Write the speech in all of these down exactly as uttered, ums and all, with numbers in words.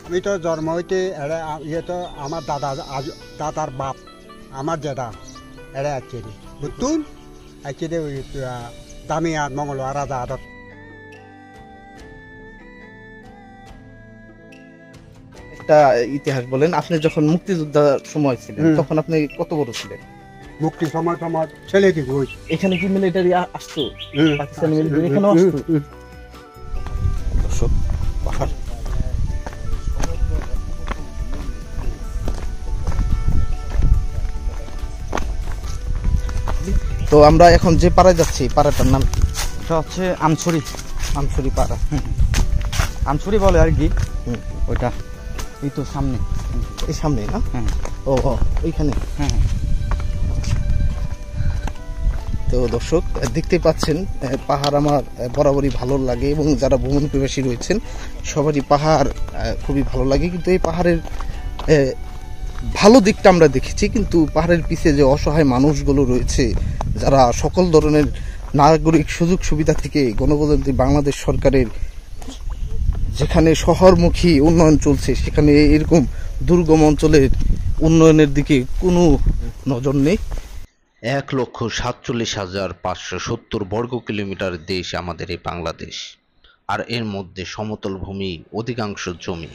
আমি তো জন্ম হইতে এরা ইয়ে তো আমার দাদা দাদার বাপ আমার দাদা এরা আছে বুঝতুন আছে দামিয়াত মঙ্গলবার রাজা আদত একটা ইতিহাস বলেন, আপনি যখন মুক্তিযোদ্ধার সময় ছিলেন তখন আপনি কত বড় ছিলেন? মুক্তির সময় সময় ছেলে দিকে এখানে কি মিলিটারি আসতো? পাকিস্তানি মিলিটারি এখানেও আসতো? দর্শক পাহাড় তো আমরা এখন যে পাড়ায় যাচ্ছি পাড়াটার নাম কি? এটা হচ্ছে আমছড়ি আমছড়ি পাড়া আমছড়ি বলে আর কি ওইটা এই তো সামনে এই সামনে না? হ্যাঁ ও ওইখানে। হ্যাঁ তো দর্শক দেখতে পাচ্ছেন পাহাড় আমার বরাবরই ভালো লাগে এবং যারা ভ্রমণ পিপাসী রয়েছেন সবারই পাহাড় খুবই ভালো লাগে, কিন্তু এই পাহাড়ের ভালো দিকটা আমরা দেখেছি, কিন্তু পাহাড়ের পিছে যে অসহায় মানুষগুলো রয়েছে যারা সকল ধরনের নাগরিক সুযোগ সুবিধা থেকে গণপ্রজাতন্ত্রী বাংলাদেশ সরকারের যেখানে শহরমুখী উন্নয়ন চলছে সেখানে এরকম দুর্গম অঞ্চলের উন্নয়নের দিকে কোনো নজর নেই। এক লক্ষ সাতচল্লিশ হাজার পাঁচশো সত্তর বর্গ কিলোমিটার দেশ আমাদের এই বাংলাদেশ, আর এর মধ্যে সমতল ভূমি অধিকাংশ জমি।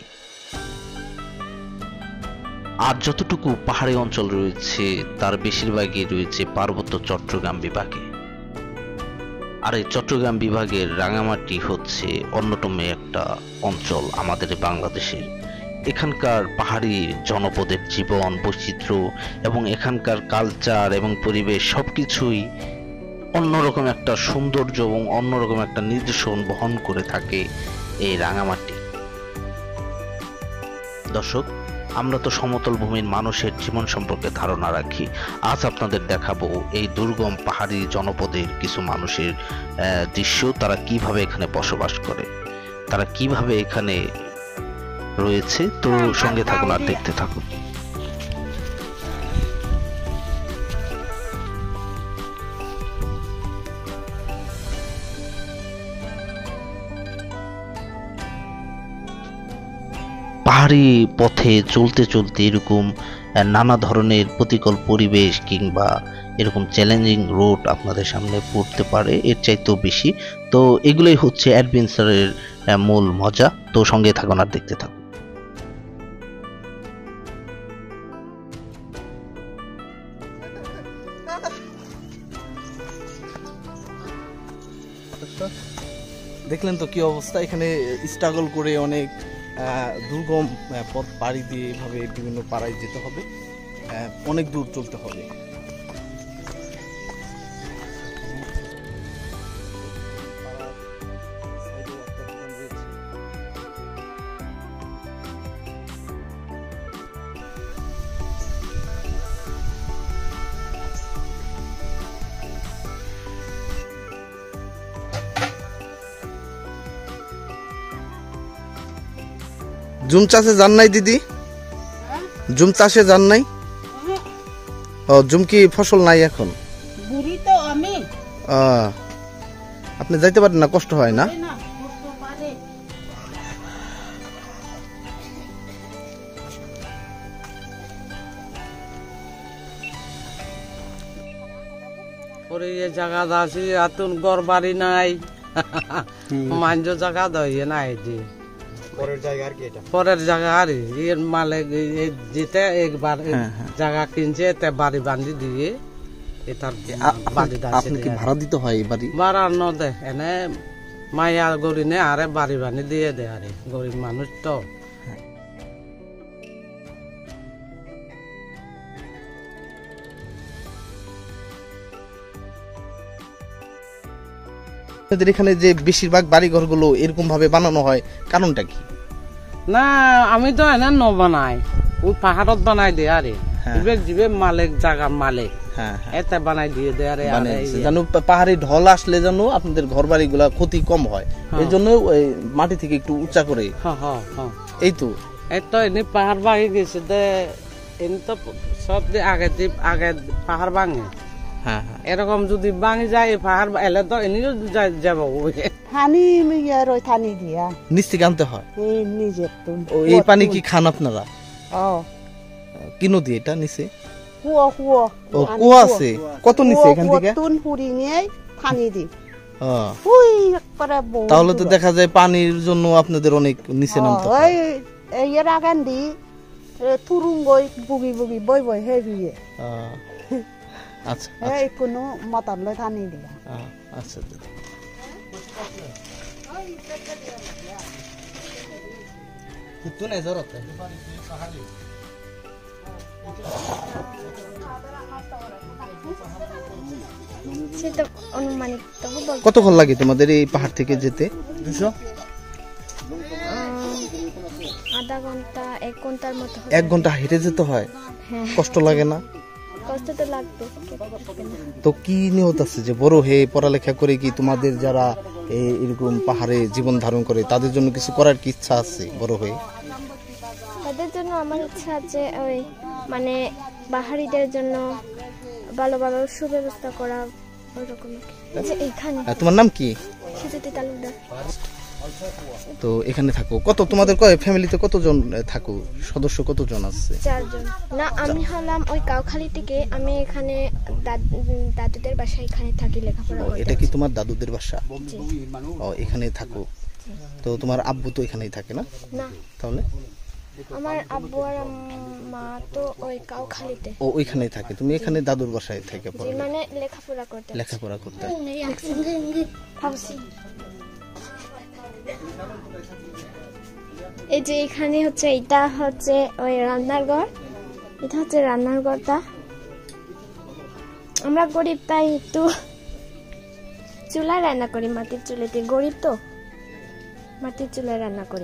আর যতটুকু পাহাড়ি অঞ্চল রয়েছে তার বেশিরভাগই রয়েছে পার্বত্য চট্টগ্রাম বিভাগে। আর এই চট্টগ্রাম বিভাগের রাঙামাটি হচ্ছে অন্যতম একটা অঞ্চল আমাদের বাংলাদেশের। এখানকার পাহাড়ি জনপদের জীবন বৈচিত্র্য এবং এখানকার কালচার এবং পরিবেশ সবকিছুই অন্যরকম একটা সৌন্দর্য এবং অন্যরকম একটা নিদর্শন বহন করে থাকে এই রাঙামাটি। দর্শক, আমরা তো সমতল ভূমির মানুষের জীবন সম্পর্কে ধারণা রাখি। আজ আপনাদের দেখাবো এই দুর্গম পাহাড়ি জনপদের কিছু মানুষের দৃশ্য, তারা কিভাবে এখানে বসবাস করে, তারা কিভাবে এখানে রয়েছে। তো সঙ্গে থাকুন আর দেখতে থাকুন। পাহাড়ি পথে চলতে চলতে এরকম নানা ধরনের প্রতিকূল পরিবেশ কিংবা এরকম চ্যালেঞ্জিং রোড আপনাদের সামনে পড়তে পারে, এর চাইতেও বেশি। তো এগুলোই হচ্ছে অ্যাডভেঞ্চারের মূল মজা। তো সঙ্গে থাকুন আর দেখতে থাকুন। দেখলেন তো কি অবস্থা, এখানে স্ট্রাগল করে অনেক দুর্গম পথ পাড়ি দিয়ে এভাবে বিভিন্ন পাড়ায় যেতে হবে, অনেক দূর চলতে হবে। জুম চাষে যান নাই দিদি? জুম চাষে যান নাই? ও জুম কি ফসল নাই এখন? বুড়ি তো আমি। আপনি যাইতে পারেন না, কষ্ট হয় না? পরে জায়গা আছে আতুন ঘর বাড়ি নাই, মাঞ্জ জায়গা দইয়ে নাই যে পরের জায়গা আর কি এটা পরের জায়গা আর এর মালিক যেতে একবার জায়গা কিনছে তে বাড়ি বান্ধি দিয়ে এটার বাড়ি দাছে। আপনি কি ভাড়া দিতে হয় এই বাড়ি? ভাড়া ন দে, এনে মায়া গরি নে আরে বাড়ি বান্ধি দিয়ে দে, আরে গরিব মানুষ তো। এখানে যে বেশিরভাগ বাড়িঘর গুলো এরকম ভাবে বানানো হয়, কারণটা কি? না আমি তো এনে ন বানাই, ওই পাহাড়ত বানাই দে আরে জিবে মালিক জায়গার মালিক এতে বানাই দিয়ে দে আরে। জানো পাহাড়ি ঢল আসলে জানো আপনাদের ঘর বাড়ি গুলা ক্ষতি কম হয়, এই জন্য মাটি থেকে একটু উঁচা করে। এই তো এই তো এনে পাহাড় ভাঙে গেছে দে, এনে তো সব আগে আগে পাহাড় ভাঙে হ্যাঁ এরকম যদি ভাঙি যায় এই পাহাড় এলে তো এনিও যাব পানি ইয়ার ওই পানি দিয়া নিচ থেকে আনতে হয় এই নিজের তো ও এই পানি কি খান আপনারা ও কি নদী এটা নিচে কুয়া কুয়া ও কুয়া আছে কত নিচে এখান থেকে তুন পুরি নিয়ে পানি দি ও ওই করে বউ তাহলে তো দেখা যায় পানির জন্য আপনাদের অনেক নিচে নামতে হয় ওই এর আগান দি তুরুং গই বুগি বুগি বই বই হে বিয়ে আচ্ছা এই কোনো মতান লই পানি দিয়া আচ্ছা কুত্তু নাই জরতে সেটা অনুমানিক কতক্ষণ লাগে তোমাদের এই পাহাড় থেকে যেতে দুশো আধা ঘন্টা এক ঘন্টার মতো এক ঘন্টা হেঁটে যেতে হয় কষ্ট লাগে না কষ্ট তো লাগবে তো কি নিয়ত আছে যে বড় হয়ে পড়ালেখা করে কি তোমাদের যারা এরকম পাহাড়ে জীবন ধারণ করে তাদের জন্য কিছু করার কি ইচ্ছা আছে বড় হয়ে তাদের জন্য আমার ইচ্ছা আছে ওই মানে পাহাড়িদের জন্য ভালো ভালো সুব্যবস্থা করা ওরকম এখানে তোমার নাম কি সুচিতি তালুকদার তো এখানে থাকো কত তোমাদের ফ্যামিলিতে কতজন থাকো সদস্য কতজন আছে চারজন না আমি হলাম ওই কাউখালী থেকে আমি এখানে দাদুদের বাসায় এখানে থাকি লেখাপড়া করি এটা কি তোমার দাদুদের বাসা ও এখানে থাকো তো তোমার আব্বু তো এখানেই থাকে না না তাহলে আমার আব্বু আর মা তো ওই কাউখালীতে ও ওইখানেই থাকে তুমি এখানে দাদুর বাসায় থেকে পড়ো মানে লেখাপড়া করতে লেখাপড়া করতে এই যে এখানে হচ্ছে এটা হচ্ছে ওই রান্নার ঘর এটা হচ্ছে রান্নার ঘরটা আমরা গরিব তাই একটু চুলায় রান্না করি মাটির চুলাতে গরিব তো মাটির চুলায় রান্না করি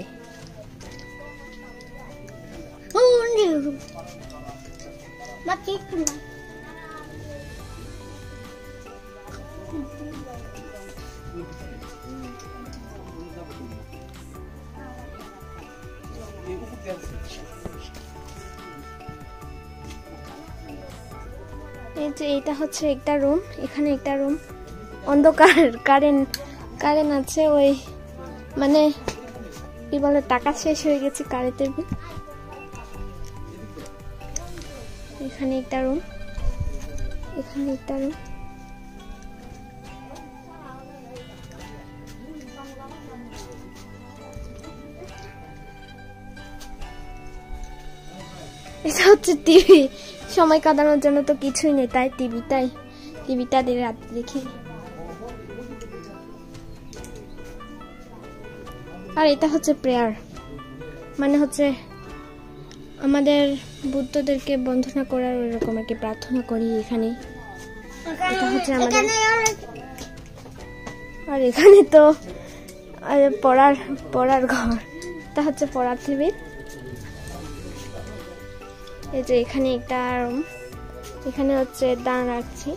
এই যে এটা হচ্ছে একটা রুম এখানে একটা রুম অন্ধকার কারেন্ট কারেন্ট আছে ওই মানে কি বলে টাকা শেষ হয়ে গেছে কারেন্টের বিল এখানে একটা রুম এখানে একটা রুম এটা হচ্ছে টিভি সময় কাটানোর জন্য তো কিছুই নেই তাই টিভিটাই টিভিটা দিয়ে রাত দেখি আর এটা হচ্ছে প্রেয়ার মানে হচ্ছে আমাদের বুদ্ধদেরকে বন্দনা করার ওইরকম আর কি প্রার্থনা করি এখানে এটা হচ্ছে আমাদের আর এখানে তো পড়ার পড়ার ঘর এটা হচ্ছে পড়ার টেবিল এই যে এখানে একটা রুম এখানে হচ্ছে দান রাখছি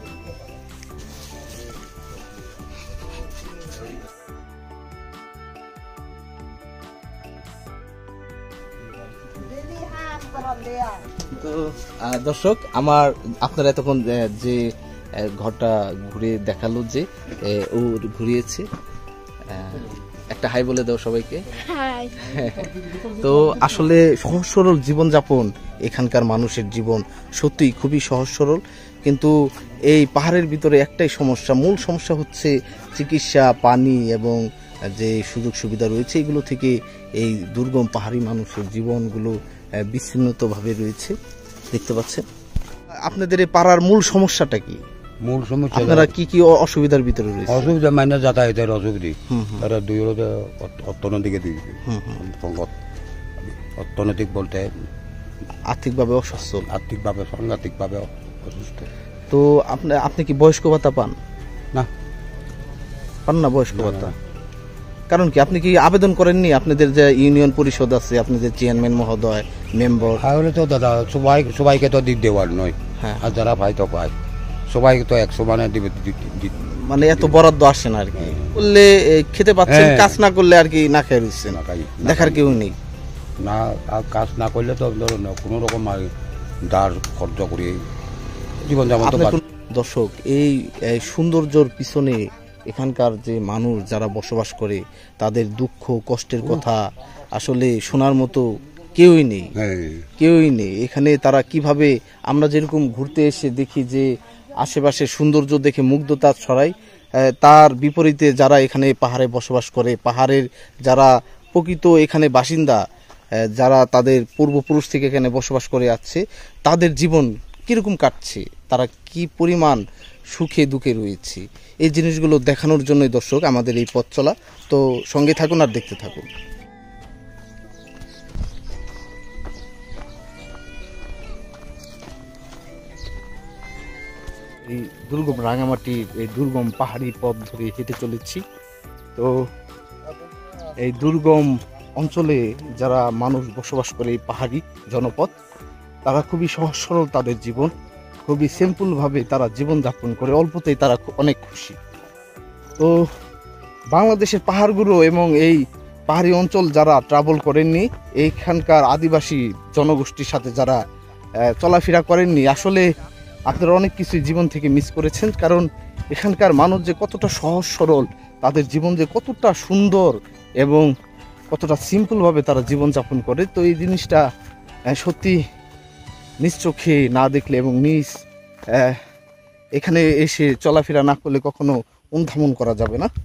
তো দর্শক আমার আপনারা তখন যে ঘরটা ঘুরে দেখালো যে ও ঘুরিয়েছে একটা হাই বলে দাও সবাইকে তো আসলে সহজ সরল জীবনযাপন এখানকার মানুষের জীবন সত্যিই খুবই সহজ সরল কিন্তু এই পাহাড়ের ভিতরে একটাই সমস্যা মূল সমস্যা হচ্ছে চিকিৎসা পানি এবং যে সুযোগ সুবিধা রয়েছে এগুলো থেকে এই দুর্গম পাহাড়ি মানুষের জীবনগুলো বিচ্ছিন্নভাবে রয়েছে দেখতে পাচ্ছেন আপনাদের এই পাড়ার মূল সমস্যাটা কি মূল সমস্যা আপনারা কি কি অসুবিধার ভিতরে রয়েছে অসুবিধা মানে যাতায়াতের অসুবিধা তারা দুই অর্থনৈতিক সংকট অর্থনৈতিক বলতে আর্থিকভাবে অসচ্ছল আর্থিকভাবে সাংঘাতিকভাবে অসুস্থ তো আপনি আপনি কি বয়স্ক ভাতা পান না পান না বয়স্ক ভাতা কারণ কি আপনি কি আবেদন করেননি আপনাদের যে ইউনিয়ন পরিষদ আছে আপনাদের চেয়ারম্যান মহোদয় মেম্বার তাহলে তো দাদা সবাই সবাইকে তো দিক দেওয়ার নয় হ্যাঁ আর যারা পায় তো পায় সবাইকে তো একশো মানে দিবে মানে এত বরাদ্দ আসে না আর কি করলে খেতে পাচ্ছেন কাজ না করলে আর কি না খেয়ে রয়েছে দেখার কেউ নেই না কাজ না করলে তো ধরুন কোনো রকম দাঁড় খরচ করি জীবনযাপন তো দর্শক এই সৌন্দর্যর পিছনে এখানকার যে মানুষ যারা বসবাস করে তাদের দুঃখ কষ্টের কথা আসলে শোনার মতো কেউই নেই, কেউই নেই। এখানে তারা কিভাবে, আমরা যেরকম ঘুরতে এসে দেখি যে আশেপাশে সৌন্দর্য দেখে মুগ্ধতা ছড়ায়, তার বিপরীতে যারা এখানে পাহাড়ে বসবাস করে, পাহাড়ের যারা প্রকৃত এখানে বাসিন্দা, যারা তাদের পূর্বপুরুষ থেকে এখানে বসবাস করে আসছে, তাদের জীবন কিরকম কাটছে, তারা কি পরিমাণ সুখে দুঃখে রয়েছে, এই জিনিসগুলো দেখানোর জন্যই দর্শক আমাদের এই পথ চলা। তো সঙ্গে থাকুন আর দেখতে থাকুন। এই দুর্গম রাঙামাটির এই দুর্গম পাহাড়ি পথ ধরে হেঁটে চলেছি। তো এই দুর্গম অঞ্চলে যারা মানুষ বসবাস করে, এই পাহাড়ি জনপদ, তারা খুবই সহজ সরল, তাদের জীবন খুবই সিম্পলভাবে তারা জীবনযাপন করে, অল্পতেই তারা অনেক খুশি। তো বাংলাদেশের পাহাড়গুলো এবং এই পাহাড়ি অঞ্চল যারা ট্রাভেল করেননি, এইখানকার আদিবাসী জনগোষ্ঠীর সাথে যারা চলাফেরা করেননি, আসলে আপনারা অনেক কিছুই জীবন থেকে মিস করেছেন। কারণ এখানকার মানুষ যে কতটা সহজ সরল, তাদের জীবন যে কতটা সুন্দর এবং কতটা সিম্পলভাবে তারা জীবনযাপন করে, তো এই জিনিসটা সত্যি নিজ চোখে না দেখলে এবং নিজ এখানে এসে চলাফেরা না করলে কখনো অনুধাবন করা যাবে না।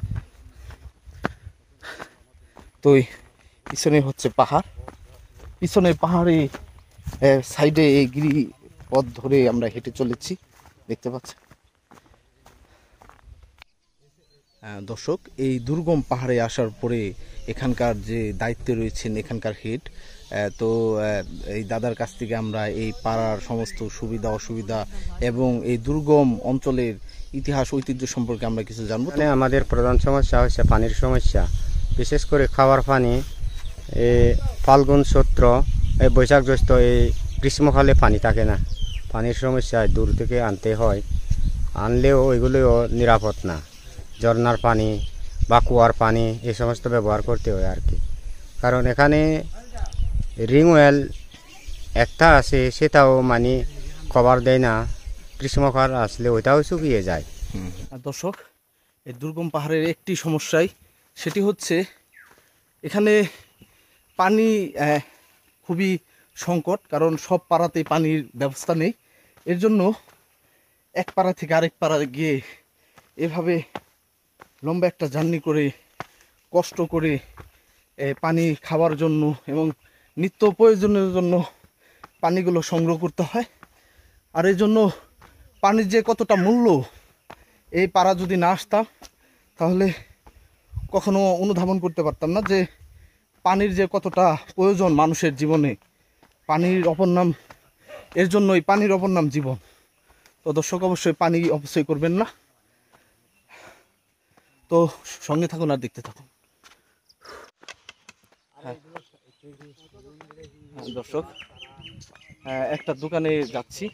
তো পিছনে হচ্ছে পাহাড়, পিছনে পাহাড়ে সাইডে এই গিরি পথ ধরে আমরা হেঁটে চলেছি, দেখতে পাচ্ছেন দর্শক। এই দুর্গম পাহাড়ে আসার পরে এখানকার যে দায়িত্বে রয়েছেন এখানকার হেড, তো এই দাদার কাছ থেকে আমরা এই পাড়ার সমস্ত সুবিধা অসুবিধা এবং এই দুর্গম অঞ্চলের ইতিহাস ঐতিহ্য সম্পর্কে আমরা কিছু জানবো। মানে আমাদের প্রধান সমস্যা হচ্ছে পানির সমস্যা, বিশেষ করে খাওয়ার পানি। এই ফাল্গুন চৈত্র, এই বৈশাখ জ্যৈষ্ঠ, এই গ্রীষ্মকালে পানি থাকে না, পানির সমস্যা দূর থেকে আনতে হয়, আনলেও ওইগুলোও নিরাপদ না। ঝর্নার পানি বা কুয়ার পানি এই সমস্ত ব্যবহার করতে হয় আর কি। কারণ এখানে রিং ওয়েল একটা আছে, সেটাও মানে কভার দেয় না, গ্রীষ্মকাল আসলে ওইটাও শুকিয়ে যায়। দর্শক, এই দুর্গম পাহাড়ের একটি সমস্যাই, সেটি হচ্ছে এখানে পানি খুবই সংকট, কারণ সব পাড়াতেই পানির ব্যবস্থা নেই। এর জন্য এক পাড়া থেকে আরেক পাড়া গিয়ে এভাবে লম্বা একটা জার্নি করে কষ্ট করে পানি খাওয়ার জন্য এবং নিত্য প্রয়োজনের জন্য পানিগুলো সংগ্রহ করতে হয়। আর এই জন্য পানির যে কতটা মূল্য, এই পাড়া যদি না আসতাম তাহলে কখনো অনুধাবন করতে পারতাম না যে পানির যে কতটা প্রয়োজন মানুষের জীবনে। পানির অপর নাম, এর জন্যই পানির অপর নাম জীবন। তো দর্শক, অবশ্যই পানি অপচয় করবেন না। তো সঙ্গে থাকুন আর দেখতে থাকুন। দর্শক, একটা দোকানে যাচ্ছি,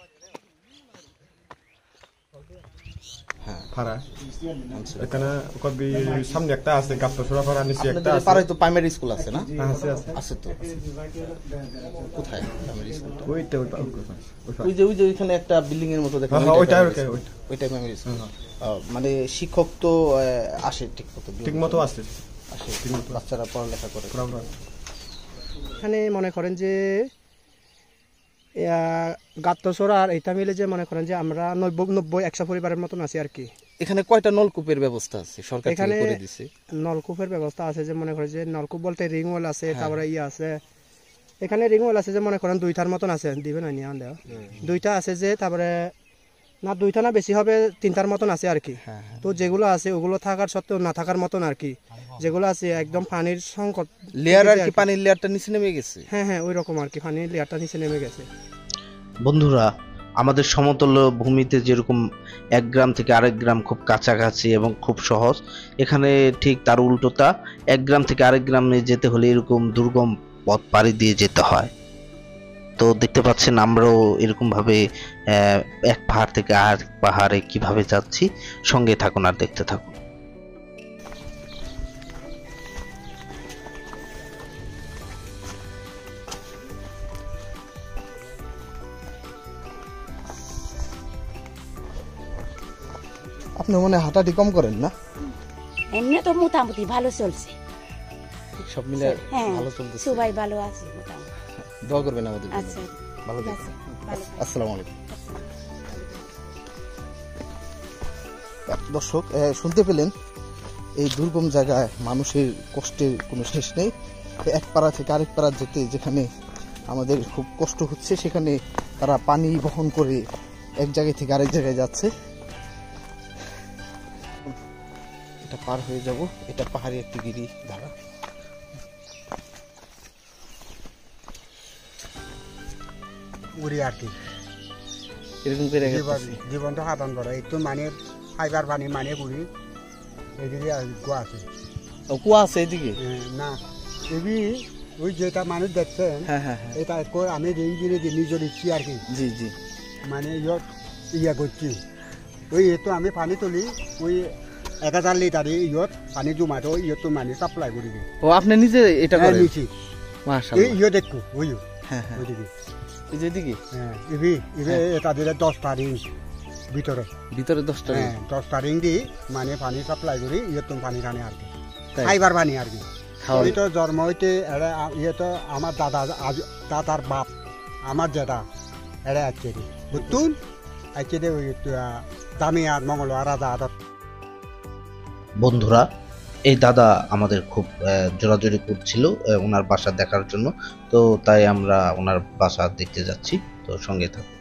সামনে একটা আছে, পাড়ায় তো প্রাইমারি স্কুল আছে না? আছে তো। কোথায় প্রাইমারি স্কুল? ওই যে ওই যে ওইখানে একটা বিল্ডিং এর মতো দেখা যায়, ওইটাই প্রাইমারি স্কুল। মানে শিক্ষক তো আসে ঠিক মতো, ঠিক মতো আসে, বাচ্চারা পড়ালেখা করে। এখানে মনে করেন যে গাত্তসর আর এটা মিলে যে মনে করেন যে আমরা নব্বই নব্বই একশো পরিবারের মতন আছি আর কি। এখানে কয়টা নলকূপের ব্যবস্থা আছে সরকার এখানে করে দিছে? নলকূপের ব্যবস্থা আছে যে মনে করেন যে নলকূপ বলতে রিং ওয়েল আছে, তারপরে ইয়ে আছে, এখানে রিং ওয়েল আছে যে মনে করেন দুইটার মতন আছে, দিবে না নিয়ে আনলেও দুইটা আছে যে, তারপরে না দুইটা না বেশি হবে, তিনটার মতন আছে আর কি। তো যেগুলো আছে ওগুলো থাকার সত্ত্বেও না থাকার মতন আর কি, যেগুলো আছে একদম পানির সংকট লেয়ার আর কি, পানির লেয়ারটা নিচে নেমে গেছে। হ্যাঁ হ্যাঁ ওই রকম আর কি, পানির লেয়ারটা নিচে নেমে গেছে। বন্ধুরা, আমাদের সমতল ভূমিতে যেরকম এক গ্রাম থেকে আরেক গ্রাম খুব কাছাকাছি এবং খুব সহজ, এখানে ঠিক তার উল্টোটা, এক গ্রাম থেকে আরেক গ্রামে যেতে হলে এরকম দুর্গম পথ পাড়ি দিয়ে যেতে হয়। তো দেখতে পাচ্ছেন আমরাও এরকম ভাবে এক পাহাড় থেকে আর পাহাড়ে কিভাবে যাচ্ছি, সঙ্গে থাকুন আর দেখতে থাকুন। আপনি মনে হয় হাঁটাহাঁটি কম করেন না? এমনি তো মোটামুটি ভালো চলছে, সব মিলে হ্যাঁ ভালো চলতেছে, সবাই ভালো আছে মোটামুটি। দোয়া করবেন আমাদের জন্য। আচ্ছা ভালো ঠিক থাকবেন। আছে, ভালো থাকবেন। আসসালামু আলাইকুম। দর্শক আহ, শুনতে পেলেন এই দুর্গম জায়গায় মানুষের কষ্টের কোনো শেষ নেই। এক পাড়া থেকে আরেক পাড়া যেতে যেখানে আমাদের খুব কষ্ট হচ্ছে, সেখানে তারা পানি বহন করে এক জায়গা থেকে আরেক জায়গায় যাচ্ছে। এটা পার হয়ে যাব, এটা পাহাড়ি একটি গিরি ধারা। উড়ি আর কি এরকম করে জীবনটা সাধন করে একটু মানে ফাইবার পানি মানে বুড়ি এদিকে কুয়া আছে। কুয়া আছে এদিকে না, এবি ওই যেটা মানুষ দেখছেন এটা আমি রিং গিরে দিই নিজের ইচ্ছি আর কি। জি জি মানে ইয়ত ইয়া করছি ওই এতো আমি পানি তুলি ওই এক হাজার লিটার ইয়ত পানি জমাতে ওই ইয়ত মানে সাপ্লাই করে দিই। ও আপনি নিজে এটা করেন? নিছি মাশাআল্লাহ। এই ইয়ত দেখো ওই হ্যাঁ হ্যাঁ ওইদিকে এই যেদিকে হ্যাঁ ইবি ইবে এটা দিলে দশটা রিং ভিতরে ভিতরে দশটা রিং, হ্যাঁ দশটা রিং দি মানে পানি সাপ্লাই করি ইয়ত পানি খানে আর কি, ফাইবার পানি আর কি। আমি তো জন্ম হইতে এরা ইয়ে তো আমার দাদা দাদার বাপ আমার জেঠা এরা আছে বুঝতুন আছে দে ওই দামিয়ার মঙ্গলবার রাজা আদত। বন্ধুরা, এই দাদা আমাদের খুব জোরাজোরি করছিল ওনার বাসা দেখার জন্য, তো তাই আমরা ওনার বাসা দেখতে যাচ্ছি, তো সঙ্গে থাকুন।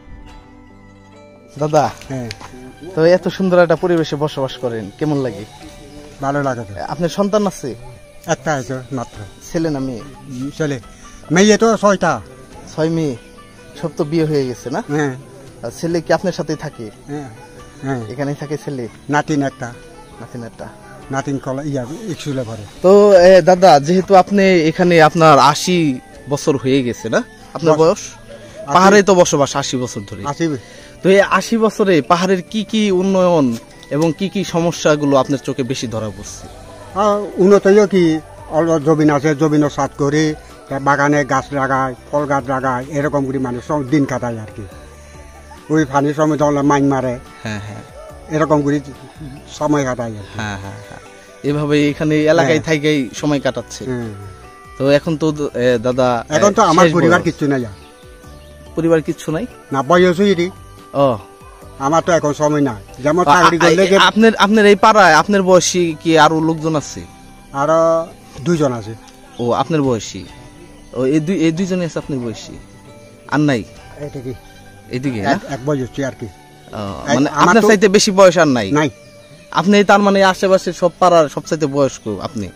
দাদা হ্যাঁ, তো এত সুন্দর একটা পরিবেশে বসবাস করেন, কেমন লাগে? ভালো লাগে। আপনার সন্তান আছে? একটা আছে মাত্র। ছেলে না মেয়ে? ছেলে। মেয়ে তো ছয়টা। ছয় মেয়ে? সব তো বিয়ে হয়ে গেছে না? হ্যাঁ। ছেলে কি আপনার সাথে থাকে? হ্যাঁ হ্যাঁ, এখানেই থাকে ছেলে? নাতিন একটা। নাতিন একটা? নাতিন কলা ইয়া স্কুলে পড়ে। তো দাদা, যেহেতু আপনি এখানে আপনার আশি বছর হয়ে গেছে না আপনার বয়স, পাহাড়ে তো বসবাস আশি বছর ধরে, তো এই আশি বছরে পাহাড়ের কি কি উন্নয়ন এবং কি কি সমস্যাগুলো আপনার চোখে বেশি ধরা পড়ছে? উন্নত কি অল্প জমিন আছে, জমিনও সাত করে বাগানে গাছ লাগায়, ফল গাছ লাগায়, এরকম করে মানুষ দিন কাটায় আর কি। ওই পানির সময় তো মাইন মারে, হ্যাঁ হ্যাঁ, এরকম করে সময় কাটায়। হ্যাঁ হ্যাঁ হ্যাঁ, এভাবে এখানে এলাকায় থাকেই সময় কাটাচ্ছে। তো এখন তো দাদা, এখন তো আমার পরিবার কিচ্ছু নাই। পরিবার কিচ্ছু নাই না, বয়স হয়েছি। ও, আমার তো এখন সময় নাই। যেমন আপনার আপনার এই পাড়ায় আপনার বয়সী কি আরো লোকজন আছে? আরো দুইজন আছে। ও, আপনার বয়সী? ও, এই দুই এই দুইজনই আছে আপনার বয়সী, আর নাই? এদিকে এদিকে এক বয়স আর কি, মানে আপনার চাইতে বেশি বয়স আর নাই? নাই। আপনি তার মানে আশেপাশে সব পাড়ার সবচাইতে বয়স্ক আপনি?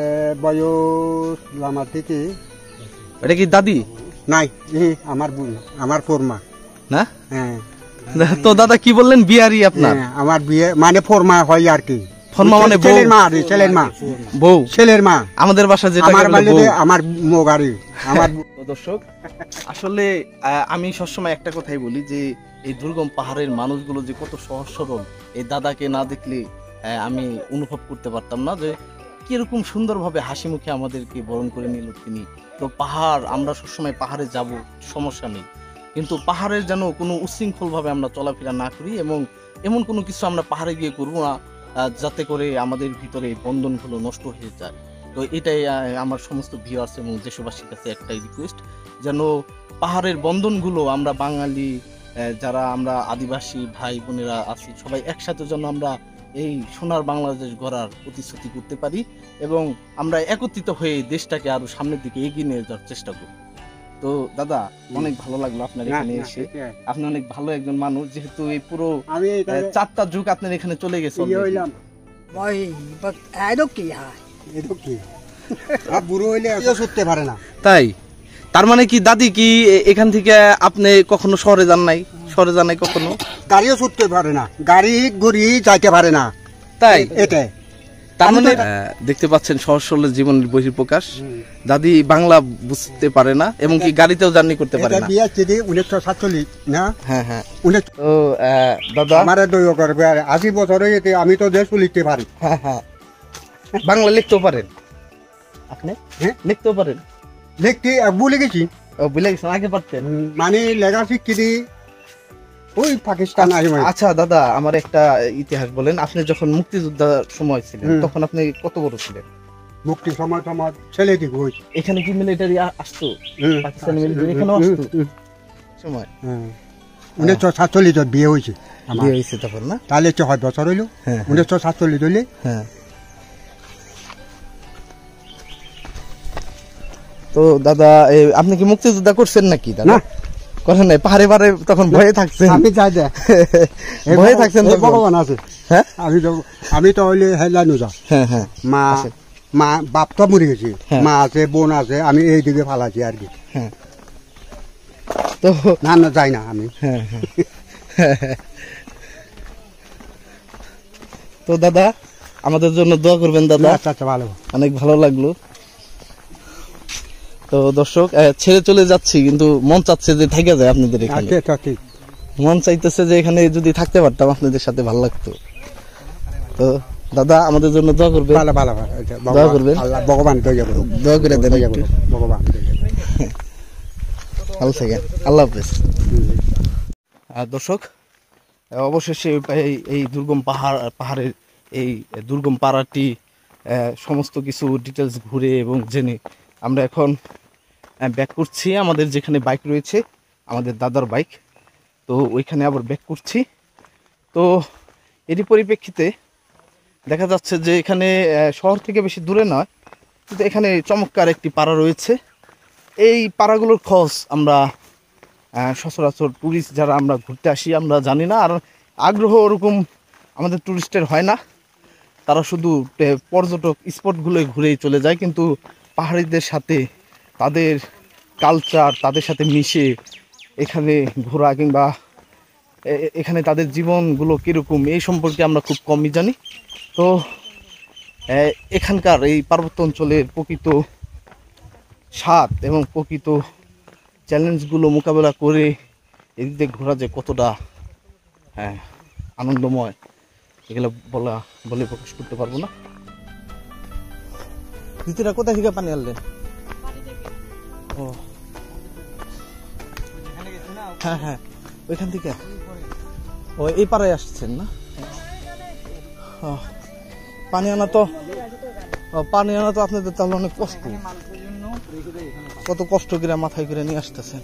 বয়স আমার থেকে। এটা কি দাদি? নাই, আমার আমার ফোরমা না। হ্যাঁ, তো দাদা কি বললেন, বিয়ারি আপনার? আমার বিয়ে মানে ফোরমা হয় আর কি। ফোরমা মানে ছেলের মা, ছেলের মা, বউ, ছেলের মা। আমাদের বাসা যেটা আমার বাড়িতে আমার মোগারি আমার। দর্শক, আসলে আমি সবসময় একটা কথাই বলি যে এই দুর্গম পাহাড়ের মানুষগুলো যে কত সহজ সরল, এই দাদাকে না দেখলে আমি অনুভব করতে পারতাম না যে কিরকম সুন্দরভাবে হাসি মুখে আমাদেরকে বরণ করে নিল তিনি। তো পাহাড়, আমরা সবসময় পাহাড়ে যাব, সমস্যা নেই, কিন্তু পাহাড়ের যেন কোনো উচ্ছৃঙ্খলভাবে আমরা চলাফেরা না করি এবং এমন কোনো কিছু আমরা পাহাড়ে গিয়ে করবো না যাতে করে আমাদের ভিতরে বন্ধনগুলো নষ্ট হয়ে যায়। তো এটাই আমার সমস্ত ভিউয়ার্স এবং দেশবাসীর কাছে একটাই রিকোয়েস্ট, যেন পাহাড়ের বন্ধনগুলো আমরা বাঙালি যারা আমরা আদিবাসী ভাই বোনেরা আছি সবাই একসাথে যেন আমরা এই সোনার বাংলাদেশ গড়ার প্রতিশ্রুতি করতে পারি এবং আমরা একত্রিত হয়ে দেশটাকে আরো সামনের দিকে এগিয়ে নিয়ে যাওয়ার চেষ্টা করি। তো দাদা, অনেক ভালো লাগলো আপনার এখানে এসে। আপনি অনেক ভালো একজন মানুষ, যেহেতু এই পুরো চারটা যুগ আপনার এখানে চলে গেছে। তাই? তার মানে কি দাদি কি এখান থেকে আপনি কখনো শহরে যান নাই? শহরে যান নাই কখনো? গাড়িও ছুটতে পারে না, গাড়ি ঘুরি যাইতে পারে না। তাই? এটাই তার মানে দেখতে পাচ্ছেন সহজ সরল জীবনের বহিঃপ্রকাশ। দাদি বাংলা বুঝতে পারে না এবং কি গাড়িতেও জার্নি করতে পারে না। উনিশশো সাতচল্লিশ না? হ্যাঁ হ্যাঁ। তো দাদা আমার আশি বছর হয়েছে, আমি তো দেশ লিখতে পারি। হ্যাঁ হ্যাঁ, বাংলা লিখতেও পারেন আপনি? হ্যাঁ, লিখতেও পারেন? লিখতে ভুলে গেছি। ভুলে গেছেন? আগে পারতেন? মানে লেখা শিক্ষিতি ওই পাকিস্তান আচ্ছা দাদা আমার একটা ইতিহাস বলেন, আপনি যখন মুক্তিযোদ্ধার সময় ছিলেন তখন আপনি কত বড় ছিলেন? মুক্তির সময় তো আমার ছেলে দিক ওই এখানে কি মিলিটারি আসতো? পাকিস্তানি মিলিটারি এখানে আসতো সময়? উনিশশো সাতচল্লিশ বিয়ে হয়েছে, বিয়ে হয়েছে তখন না? তাহলে ছয় বছর হইলো উনিশশো সাতচল্লিশ হইলে। হ্যাঁ। তো দাদা আপনি কি মুক্তিযোদ্ধা করছেন নাকি? দাদা করেন নাই? পাহাড়ে পাহাড়ে তখন ভয়ে থাকছেন? আমি যাই দে ভয়ে থাকছেন? ভগবান আছে। হ্যাঁ আমি তো আমি তো হইলে হেলানো যা। হ্যাঁ হ্যাঁ। মা মা বাপ তো মরে গেছে, মা আছে বোন আছে, আমি এই দিকে ফালাছি আর কি। হ্যাঁ। তো না না যাই না আমি। হ্যাঁ হ্যাঁ। তো দাদা আমাদের জন্য দোয়া করবেন দাদা। আচ্ছা আচ্ছা ভালো, অনেক ভালো লাগলো। তো দর্শক ছেড়ে চলে যাচ্ছি কিন্তু মন চাচ্ছে যে থেকে যায় আপনাদের এখানে, মন চাইতেছে যে এখানে যদি থাকতে পারতাম আপনাদের সাথে ভালো লাগতো। তো দাদা আমাদের জন্য দোয়া করবেন। ভালো ভালো দোয়া করবেন, আল্লাহ ভগবান দোয়া করে দেন ভগবান। ভালো থাকেন, আল্লাহ হাফেজ। দর্শক অবশেষে এই দুর্গম পাহাড় পাহাড়ের এই দুর্গম পাড়াটি সমস্ত কিছু ডিটেলস ঘুরে এবং জেনে আমরা এখন ব্যাক করছি আমাদের যেখানে বাইক রয়েছে, আমাদের দাদার বাইক। তো ওইখানে আবার ব্যাক করছি। তো এরই পরিপ্রেক্ষিতে দেখা যাচ্ছে যে এখানে শহর থেকে বেশি দূরে নয়, কিন্তু এখানে চমৎকার একটি পাড়া রয়েছে। এই পাড়াগুলোর খোঁজ আমরা সচরাচর ট্যুরিস্ট যারা আমরা ঘুরতে আসি আমরা জানি না, আর আগ্রহ ওরকম আমাদের ট্যুরিস্টের হয় না। তারা শুধু পর্যটক স্পটগুলোই ঘুরেই চলে যায়, কিন্তু পাহাড়িদের সাথে তাদের কালচার, তাদের সাথে মিশে এখানে ঘোরা কিংবা এখানে তাদের জীবনগুলো কীরকম এই সম্পর্কে আমরা খুব কমই জানি। তো এখানকার এই পার্বত্য অঞ্চলের প্রকৃত স্বাদ এবং প্রকৃত চ্যালেঞ্জগুলো মোকাবেলা করে এদিক দিয়ে ঘোরা যে কতটা হ্যাঁ আনন্দময় এগুলো বলা বলে প্রকাশ করতে পারবো না। দিদিরা কোথা থেকে পানি আনলেন? ও হ্যাঁ হ্যাঁ ওইখান থেকে ও এই পাড়ায় আসছেন না? পানি আনা তো পানি আনা তো আপনাদের তাহলে অনেক কষ্ট, কত কষ্ট করে মাথায় করে নিয়ে আসতেছেন।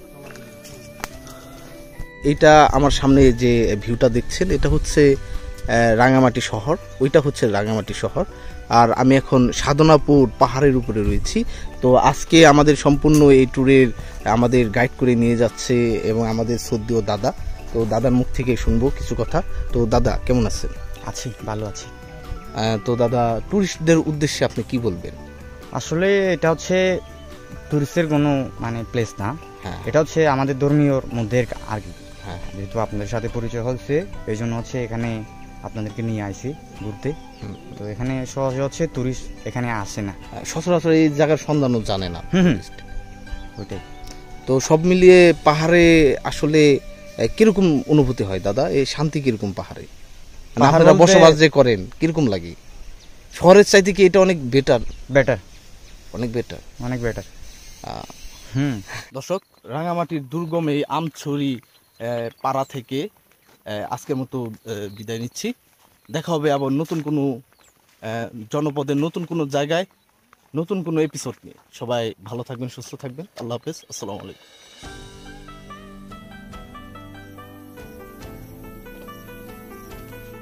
এইটা আমার সামনে যে ভিউটা দেখছেন এটা হচ্ছে রাঙামাটি শহর, ওইটা হচ্ছে রাঙামাটি শহর। আর আমি এখন সাধনাপুর পাহাড়ের উপরে রয়েছি। তো আজকে আমাদের সম্পূর্ণ এই ট্যুরের আমাদের গাইড করে নিয়ে যাচ্ছে এবং আমাদের শ্রদ্ধেয় দাদা। তো দাদার মুখ থেকে শুনবো কিছু কথা। তো দাদা কেমন আছেন? আছি, ভালো আছি। তো দাদা ট্যুরিস্টদের উদ্দেশ্যে আপনি কি বলবেন? আসলে এটা হচ্ছে ট্যুরিস্টের কোনো মানে প্লেস না, এটা হচ্ছে আমাদের ধর্মীয়র মধ্যে আর কি। হ্যাঁ, যেহেতু আপনাদের সাথে পরিচয় হচ্ছে এই জন্য হচ্ছে এখানে আপনাদেরকে নিয়ে আইছি ঘুরতে। তো এখানে সহজে হচ্ছে ট্যুরিস্ট এখানে আসে না, সচরাচর এই জায়গার সন্ধানও জানে না। ওইটাই। তো সব মিলিয়ে পাহাড়ে আসলে কিরকম অনুভূতি হয় দাদা? এই শান্তি কিরকম পাহাড়ে আপনারা বসবাস যে করেন কিরকম লাগে? শহরের চাইতে কি এটা অনেক বেটার? বেটার, অনেক বেটার, অনেক বেটার। হুম। দর্শক রাঙামাটির দুর্গম এই আমছড়ি পাড়া থেকে আজকের মতো বিদায় নিচ্ছি। দেখা হবে আবার নতুন কোনো জনপদের নতুন কোনো জায়গায় নতুন কোনো এপিসোড নিয়ে। সবাই ভালো থাকবেন, সুস্থ থাকবেন। আল্লাহ হাফেজ, আসসালামু আলাইকুম।